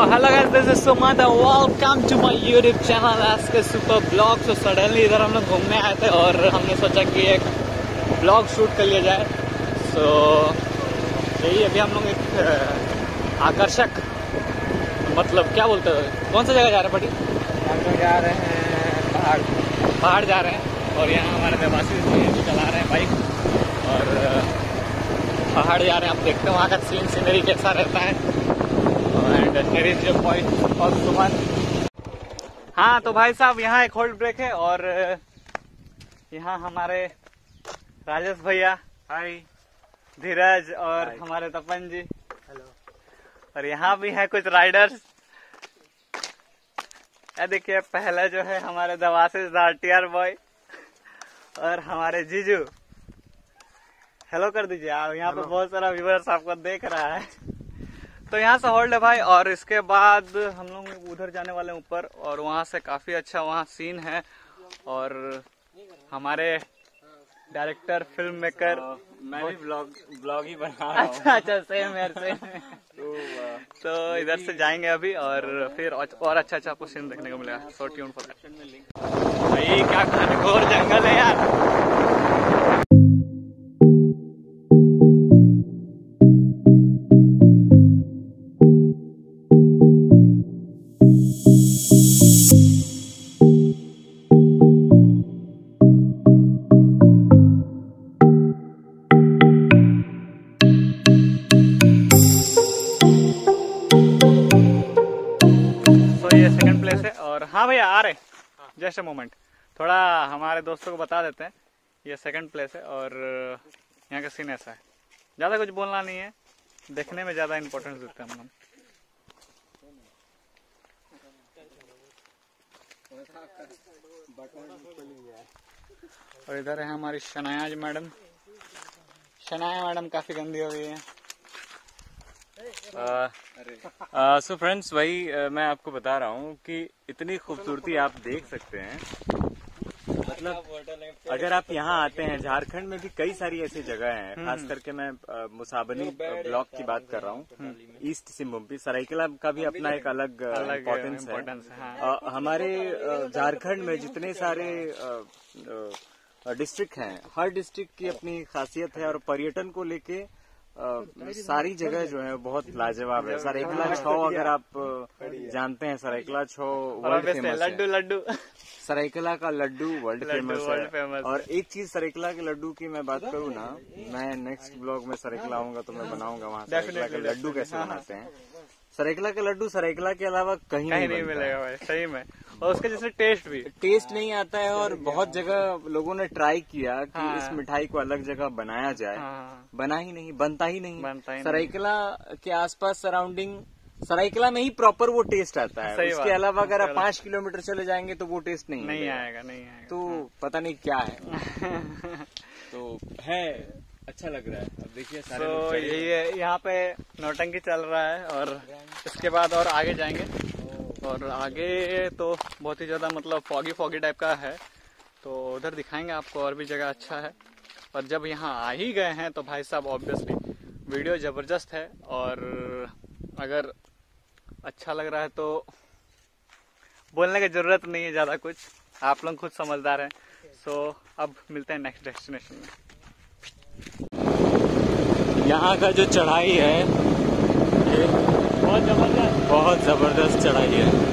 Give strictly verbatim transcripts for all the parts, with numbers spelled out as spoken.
Hello guys, this is Suman, welcome to my YouTube channel S K super blog. तो suddenly इधर हम लोग घूमने आए थे और हमने सोचा कि एक ब्लॉग शूट कर लिया जाए। सो यही अभी हम लोग एक आकर्षक, मतलब क्या बोलते हैं, कौन सा जगह जा रहे हैं पटी? हम लोग जा रहे हैं पहाड़ पहाड़ जा रहे हैं और यहाँ हमारे देवासी जो चला रहे हैं बाइक और पहाड़ जा रहे हैं। आप देखते हैं वहाँ का सीन सीनरी कैसा रहता है। And here is your point of Suman. हाँ तो भाई साहब, यहाँ एक होल्ड ब्रेक है और यहाँ हमारे राजेश भैया, हाय, धीरज और hi. हमारे तपन जी, हेलो। और यहाँ भी है कुछ राइडर्स। ये देखिए, पहले जो है हमारे दवासिस आरटीआर बॉय और हमारे जीजू, हेलो कर दीजिए आप। यहाँ पे बहुत सारा व्यूअर्स आपको देख रहा है। तो यहाँ से होल्ड है भाई और इसके बाद हम लोग उधर जाने वाले हैं ऊपर और वहाँ से काफी अच्छा वहाँ सीन है। और हमारे डायरेक्टर, फिल्म मेकर, मैं भी ब्लॉग ब्लॉग ही बना रहा हूँ। अच्छा अच्छा, सेम यार सेम। तो इधर से जाएंगे अभी और फिर और अच्छा अच्छा आपको सीन देखने को मिलेगा। So tune for that. भाई क्या घनघोर जंगल है यार। सेकंड प्लेस है और हाँ भैया आ रहे, जस्ट अ मोमेंट, थोड़ा हमारे दोस्तों को बता देते हैं। ये सेकंड प्लेस है और यहाँ का सीन ऐसा है, ज़्यादा कुछ बोलना नहीं है, देखने में ज़्यादा इम्पोर्टेंस देते हैं हम लोग। और इधर है हमारी शनाया मैडम। शनाया मैडम काफ़ी गंदी हो गई है। सो फ्रेंड्स, वही uh, मैं आपको बता रहा हूँ कि इतनी खूबसूरती आप देख सकते हैं। मतलब अगर आप यहाँ आते हैं, झारखंड में भी कई सारी ऐसी जगह हैं, खास करके मैं uh, मुसाबनी ब्लॉक की बात कर रहा हूँ। ईस्ट सिंहभूम, सरायकेला का भी अपना एक अलग इम्पोर्टेंस है। हाँ। uh, हमारे uh, झारखंड में जितने सारे डिस्ट्रिक्ट uh, uh, हैं, हर डिस्ट्रिक्ट की अपनी खासियत है और पर्यटन को लेके Uh, सारी जगह जो है बहुत लाजवाब है। सरायकेला छौ अगर आप जानते हैं, सरायकेला छौ वर्ल्ड फेमस है। लड्डू लड्डू सरायकेला का लड्डू वर्ल्ड फेमस है। फेमस। और एक चीज सरायकेला के लड्डू की मैं बात करूँ ना, मैं नेक्स्ट ब्लॉग में सरायकेला आऊंगा तो मैं बनाऊंगा वहाँ सरायकेला के लड्डू कैसे बनाते हैं। सरायकेला का लड्डू सरायकेला के अलावा कहीं नहीं, नहीं मिलेगा भाई, सही में। और उसका जैसे टेस्ट भी टेस्ट नहीं आता है। और बहुत जगह लोगों ने ट्राई किया कि हाँ, इस मिठाई को अलग जगह बनाया जाए, हाँ, बना ही नहीं, बनता ही नहीं। बनता ही सरायकेला के आसपास सराउंडिंग, सरायकेला में ही प्रॉपर वो टेस्ट आता है। उसके अलावा अगर आप पाँच किलोमीटर चले जाएंगे तो वो टेस्ट नहीं नहीं आएगा, नहीं आएगा। तो पता नहीं क्या है। तो है, अच्छा लग रहा है। अब देखिए सारे तो यही है, यहाँ पे नौटंकी चल रहा है और इसके बाद और आगे जाएंगे और आगे तो बहुत ही ज्यादा मतलब फॉगी फॉगी टाइप का है, तो उधर दिखाएंगे आपको और भी जगह अच्छा है। और जब यहाँ आ ही गए हैं तो भाई साहब ऑब्वियसली वीडियो जबरदस्त है और अगर अच्छा लग रहा है तो बोलने की जरूरत नहीं है ज़्यादा कुछ, आप लोग खुद समझदार हैं। सो अब मिलते हैं नेक्स्ट डेस्टिनेशन में। यहाँ का जो चढ़ाई है ये बहुत जबरदस्त बहुत जबरदस्त चढ़ाई है।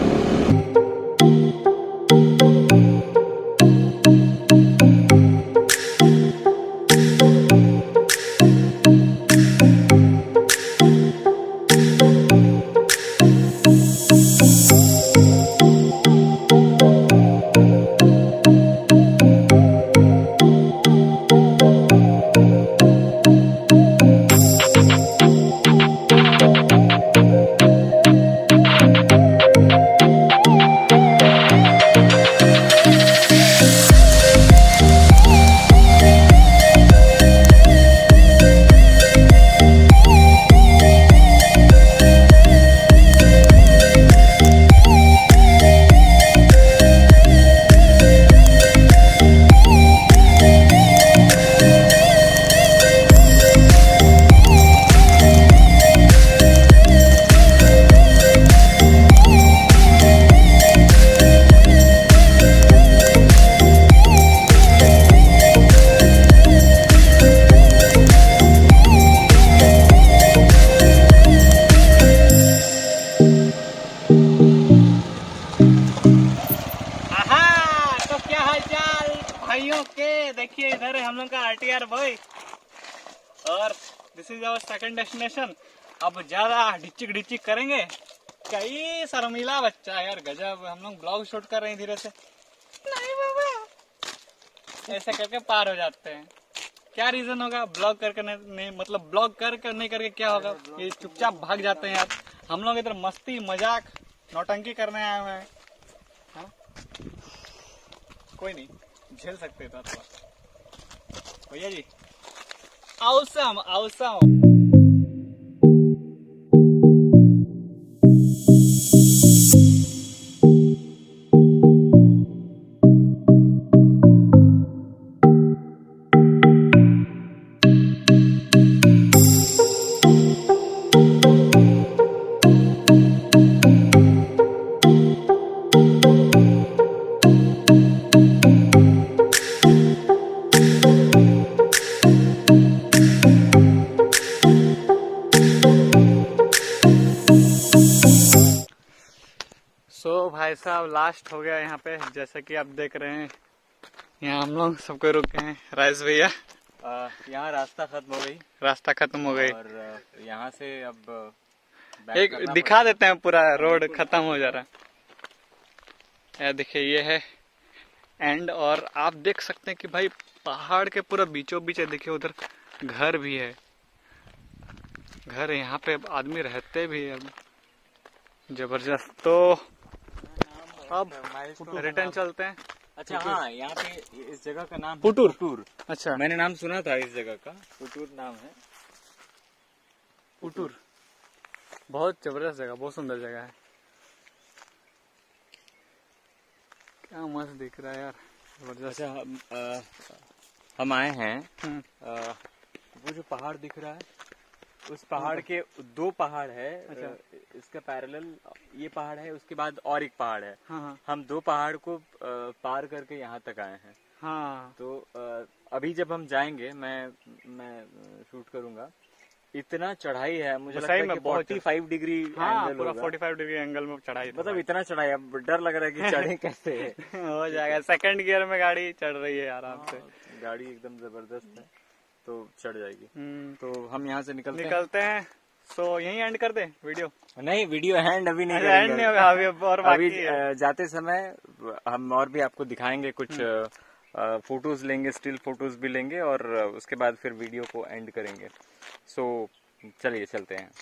यार भाई। और this is our second destination. अब ज्यादा डिचिक डिचिक करेंगे क्या? ये शर्मीला बच्चा यार, गजब। हम लोग ब्लॉग शूट कर रहे हैं धीरे से। नहीं बाबा, ऐसे करके पार हो जाते हैं। क्या रीजन होगा ब्लॉग करके नहीं, मतलब ब्लॉग कर कर नहीं करके क्या होगा? ये चुपचाप भाग जाते हैं यार। हम लोग इधर मस्ती मजाक नौटंकी करने आए हुए हैं। हाँ? कोई नहीं, झेल सकते था थोड़ा। भैया जी awesome, awesome। तो भाई साहब लास्ट हो गया यहाँ पे, जैसे कि आप देख रहे हैं। यहाँ हम लोग सबको रुके हैं। राइस भैया, यहाँ रास्ता खत्म हो गई। रास्ता खत्म हो गई और यहाँ से अब एक दिखा देते हैं, पूरा रोड खत्म हो जा रहा है। देखिए ये है एंड। और आप देख सकते हैं कि भाई पहाड़ के पूरा बीचों बीच है। देखिए उधर घर भी है, घर यहाँ पे आदमी रहते भी है। जबरदस्त। तो अब रिटर्न चलते हैं। अच्छा हाँ, यहाँ पे इस जगह का नाम पुटूर। पुटूर। अच्छा, मैंने नाम सुना था इस जगह का, पुटूर नाम है। पुटूर बहुत जबरदस्त जगह, बहुत सुंदर जगह है। क्या मस्त दिख रहा है यार, जबरदस्त। अच्छा हम, आ, हम आए हैं, हम्म। आ, वो जो पहाड़ दिख रहा है, उस पहाड़ के दो पहाड़ है। अच्छा। इसका पैरेलल ये पहाड़ है, उसके बाद और एक पहाड़ है। हाँ हाँ हम दो पहाड़ को आ, पार करके यहाँ तक आए हैं। हाँ। तो आ, अभी जब हम जाएंगे, मैं मैं शूट करूंगा। इतना चढ़ाई है, मुझे लगता है कि पैंतालीस डिग्री हाँ, एंगल पूरा होगा। पैंतालीस डिग्री एंगल में चढ़ाई। मतलब इतना चढ़ाई, अब डर लग रहा है कि चढ़े कैसे। हो जाएगा। सेकंड गियर में गाड़ी चढ़ रही है आराम से। गाड़ी एकदम जबरदस्त है, तो चढ़ जाएगी। हम्म। तो हम यहाँ से निकलते निकलते हैं। सो यहीं एंड कर दे वीडियो? नहीं, वीडियो हैंड अभी नहीं एंड करेंगे। नहीं होगा अभी, और बाकी अभी है। अ, जाते समय हम और भी आपको दिखाएंगे कुछ फोटोज लेंगे, स्टिल फोटोज भी लेंगे, और उसके बाद फिर वीडियो को एंड करेंगे। सो चलिए चलते हैं।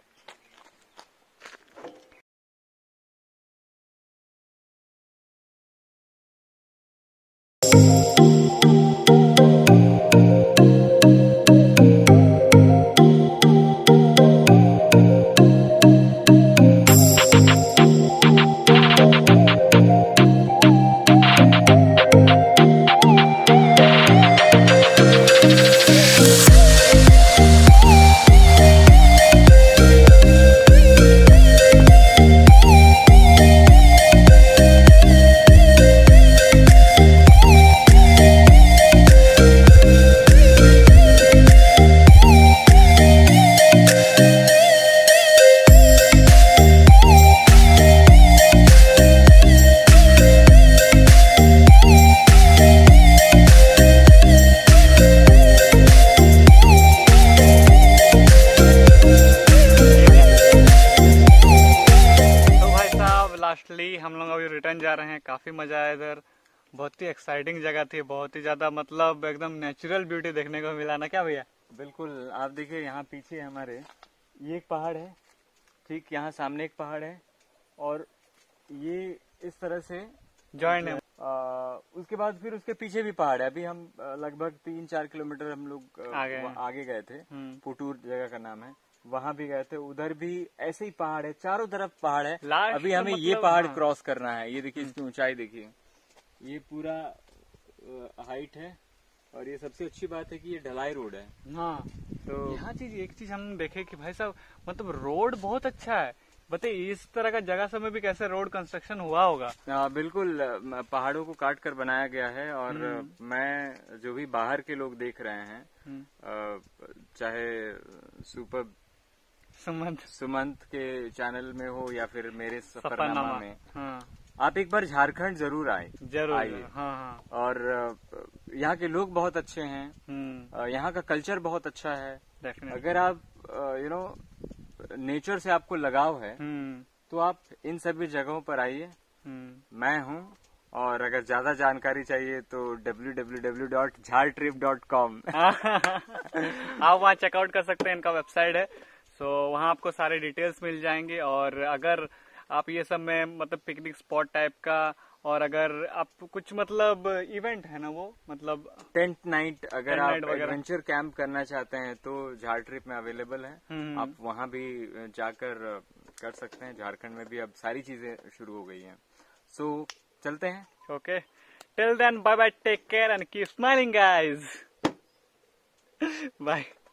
लास्टली हम लोग अभी रिटर्न जा रहे हैं। काफी मजा आया इधर, बहुत ही एक्साइटिंग जगह थी, बहुत ही ज्यादा मतलब एकदम नेचुरल ब्यूटी देखने को मिला ना, क्या भैया? बिल्कुल। आप देखिए यहाँ पीछे हमारे ये एक पहाड़ है, ठीक यहाँ सामने एक पहाड़ है, और ये इस तरह से जॉइन है। आ, उसके बाद फिर उसके पीछे भी पहाड़ है। अभी हम आ, लगभग तीन चार किलोमीटर हम लोग आ, आगे आगे गए थे। पुटूर जगह का नाम है, वहाँ भी गए थे। उधर भी ऐसे ही पहाड़ है, चारों तरफ पहाड़ है। अभी हमें मतलब, ये पहाड़ हाँ। क्रॉस करना है। ये देखिए, इसकी ऊंचाई देखिए, ये पूरा हाइट है। और ये सबसे अच्छी बात है कि ये ढलाई रोड है। हाँ, तो यहाँ चीज एक चीज हम देखे कि भाई साहब मतलब रोड बहुत अच्छा है। बताइए इस तरह का जगह सब में भी कैसे रोड कंस्ट्रक्शन हुआ होगा। आ, बिल्कुल, पहाड़ों को काट कर बनाया गया है। और मैं जो भी बाहर के लोग देख रहे हैं, आ, चाहे सुपर सुमंत सुमंत के चैनल में हो या फिर मेरे सफरनामा में, हाँ। आप एक बार झारखंड जरूर आए, जरूर आइए। हाँ हाँ। और यहाँ के लोग बहुत अच्छे हैं, यहाँ का कल्चर बहुत अच्छा है। अगर आप यू नो नेचर से आपको लगाव है तो आप इन सभी जगहों पर आइए। मैं हूँ, और अगर ज्यादा जानकारी चाहिए तो W W W dot Jhar trip dot com आप वहाँ चेकआउट कर सकते हैं, इनका वेबसाइट है। सो so, वहाँ आपको सारे डिटेल्स मिल जाएंगे। और अगर आप ये सब में मतलब पिकनिक स्पॉट टाइप का, और अगर आप कुछ मतलब इवेंट है ना वो मतलब टेंट नाइट, अगर आप एडवेंचर कैंप करना चाहते हैं तो झार ट्रिप में अवेलेबल है। आप वहाँ भी जाकर कर सकते हैं। झारखंड में भी अब सारी चीजें शुरू हो गई हैं। सो so, चलते हैं। Okay, till then bye bye, take care and keep smiling guys, bye.